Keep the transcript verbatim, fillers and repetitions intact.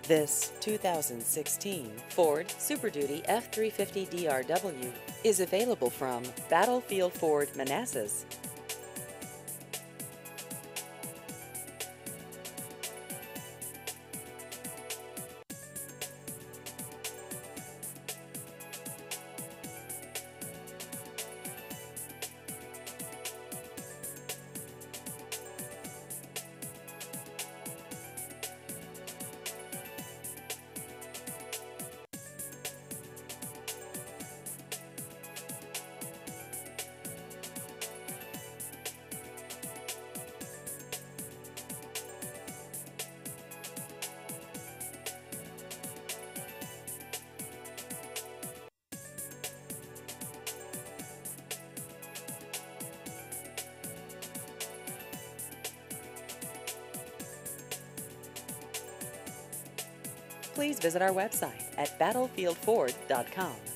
This two thousand sixteen Ford Super Duty F three fifty D R W is available from Battlefield Ford Manassas. Please visit our website at battlefield ford dot com.